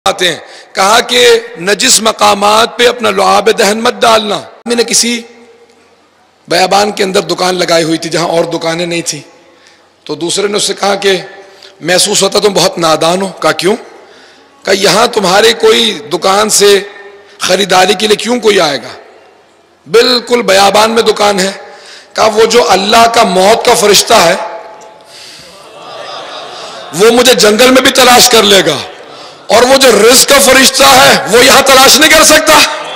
آتے ہیں کہا کہ نجس مقامات پہ اپنا لعاب دہن مت ڈالنا. میں نے کسی بیابان کے اندر دکان لگائی ہوئی تھی جہاں اور دکانیں نہیں تھی، تو دوسرے نے اس سے کہا کہ محسوس ہوتا تم بہت نادان ہو. کہا کیوں؟ کہا یہاں تمہارے کوئی دکان سے خریداری کے لیے کیوں کوئی آئے گا، بالکل بیابان میں دکان ہے. کہا وہ جو اللہ کا موت کا فرشتہ ہے وہ مجھے جنگل میں بھی تلاش کر لے گا، اور وہ جو رزق کا فرشتہ ہے وہ یہاں تلاش نہیں کر سکتا.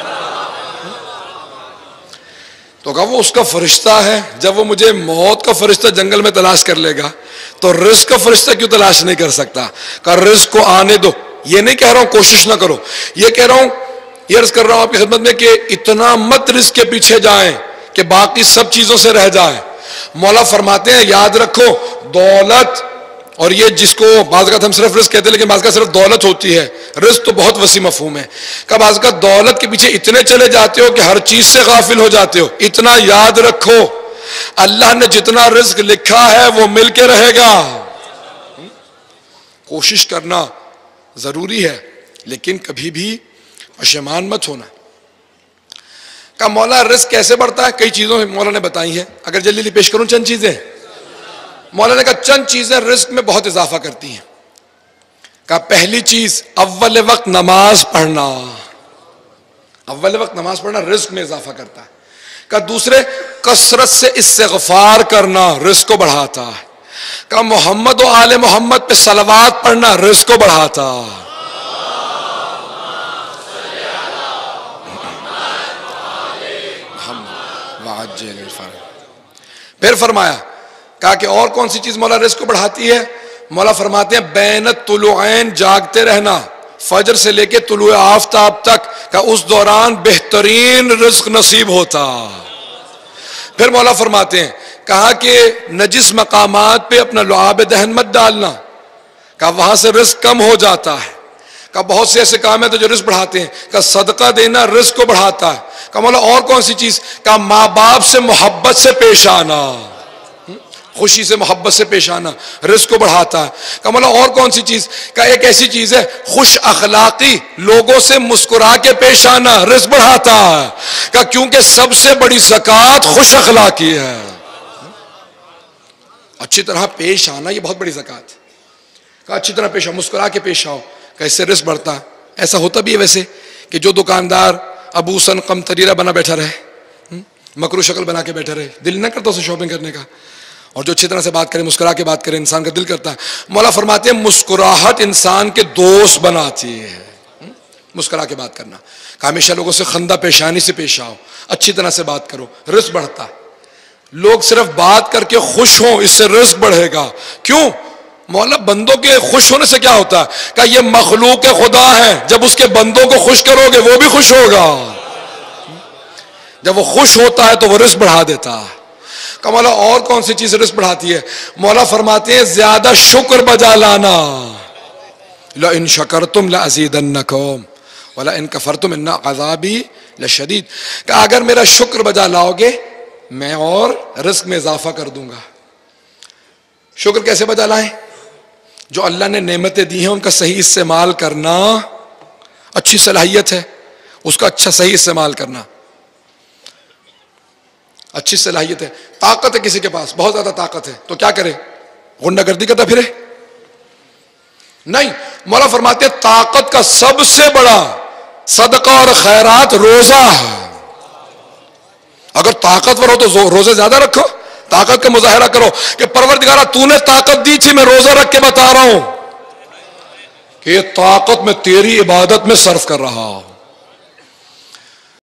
تو کہا وہ اس کا فرشتہ ہے، جب وہ مجھے موت کا فرشتہ جنگل میں تلاش کر لے گا تو رزق کا فرشتہ کیوں تلاش نہیں کر سکتا. کہا رزق کو آنے دو. یہ نہیں کہہ رہا ہوں کوشش نہ کرو، یہ کہہ رہا ہوں، یہ عرض کر رہا ہوں آپ کی خدمت میں کہ اتنا مت رزق کے پیچھے جائیں کہ باقی سب چیزوں سے رہ جائیں. مولا فرماتے ہیں یاد رکھو دولت، اور یہ جس کو بعض اوقات ہم صرف رزق کہتے ہیں لیکن بعض اوقات صرف دولت ہوتی ہے، رزق تو بہت وسیع مفہوم ہے. کہ بعض اوقات دولت کے پیچھے اتنے چلے جاتے ہو کہ ہر چیز سے غافل ہو جاتے ہو. اتنا یاد رکھو اللہ نے جتنا رزق لکھا ہے وہ مل کے رہے گا. کوشش کرنا ضروری ہے لیکن کبھی بھی پشیمان مت ہونا. کہ مولا رزق کیسے بڑھتا ہے؟ کئی چیزوں مولا نے بتائی ہیں، اگر جلدی جلدی پیش کروں چند چیزیں. مولا نے کہا چند چیزیں رزق میں بہت اضافہ کرتی ہیں. کہا پہلی چیز اول وقت نماز پڑھنا، اول وقت نماز پڑھنا رزق میں اضافہ کرتا ہے. کہا دوسرے کثرت سے استغفار کرنا رزق کو بڑھاتا ہے. کہا محمد و آل محمد پہ صلوات پڑھنا رزق کو بڑھاتا. پھر فرمایا کہا کہ اور کون سی چیز مولا رزق کو بڑھاتی ہے؟ مولا فرماتے ہیں بین الطلوعین جاگتے رہنا، فجر سے لے کے طلوع آفتاب تک، کہ اس دوران بہترین رزق نصیب ہوتا. پھر مولا فرماتے ہیں کہا کہ نجس مقامات پہ اپنا لعاب دہن مت ڈالنا، کہ وہاں سے رزق کم ہو جاتا ہے. کہ بہت سے ایسے کام ہیں تو جو رزق بڑھاتے ہیں. کہ صدقہ دینا رزق کو بڑھاتا ہے. کہ مولا اور کون سی چیز؟ کہ ماں باپ سے محبت سے پیش آنا، خوشی سے محبت سے پیش آنا رزق کو بڑھاتا ہے. کہ مولا اور کون سی چیز؟ کہ ایک ایسی چیز ہے خوش اخلاقی، لوگوں سے مسکرا کے پیش آنا رزق بڑھاتا ہے. کہ کیونکہ سب سے بڑی زکوٰۃ خوش اخلاقی ہے، اچھی طرح پیش آنا یہ بہت بڑی زکوٰۃ ہے. کہ اچھی طرح پیش آؤ، مسکرا کے پیش آؤ، کہ اس سے رزق بڑھتا ہے. ایسا ہوتا بھی ہے ویسے کہ جو دکاندار ابوسن قمطریرہ بنا بیٹھا رہے، مکرو شکل بنا کے بیٹھا رہے، دل نہ کرتا اسے شاپنگ کرنے کا، اور جو اچھی طرح سے بات کرے، مسکرا کے بات کرے، انسان کا دل کرتا ہے. مولا فرماتے ہیں مسکراہٹ انسان کے دوست بناتی ہے، مسکرا کے بات کرنا. کہ ہمیشہ لوگوں سے خندہ پیشانی سے پیش آؤ، اچھی طرح سے بات کرو، رزق بڑھتا ہے. لوگ صرف بات کر کے خوش ہوں، اس سے رزق بڑھے گا. کیوں؟ مولا بندوں کے خوش ہونے سے کیا ہوتا ہے؟ کہ یہ مخلوق خدا ہے، جب اس کے بندوں کو خوش کرو گے وہ بھی خوش ہوگا. جب وہ خوش ہوتا ہے تو وہ رزق بڑھا دیتا ہے. کہ مولا اور کون سی چیز رزق بڑھاتی ہے؟ مولا فرماتے ہیں زیادہ شکر بجا لانا. لَإِن شَكَرْتُمْ لَأَزِيدَنَّكُمْ وَلَإِن كَفَرْتُمْ إِنَّ عَذَابِي لَشَدِيدٌ. کہ اگر میرا شکر بجا لاؤ گے میں اور رزق میں اضافہ کر دوں گا. شکر کیسے بجا لائیں؟ جو اللہ نے نعمتیں دی ہیں ان کا صحیح استعمال کرنا، اچھی صلاحیت ہے اس کا اچھا صحیح استعمال کرنا. اچھی صلاحیت ہے، طاقت ہے کسی کے پاس، بہت زیادہ طاقت ہے، تو کیا کرے؟ غنڈہ گردی کرتا پھرے؟ نہیں. مولا فرماتے ہیں طاقت کا سب سے بڑا صدقہ اور خیرات روزہ ہے. اگر طاقتور ہو تو روزے زیادہ رکھو، طاقت کا مظاہرہ کرو کہ پروردگارہ تو نے طاقت دی تھی، میں روزہ رکھ کے بتا رہا ہوں کہ یہ طاقت میں تیری عبادت میں صرف کر رہا ہوں.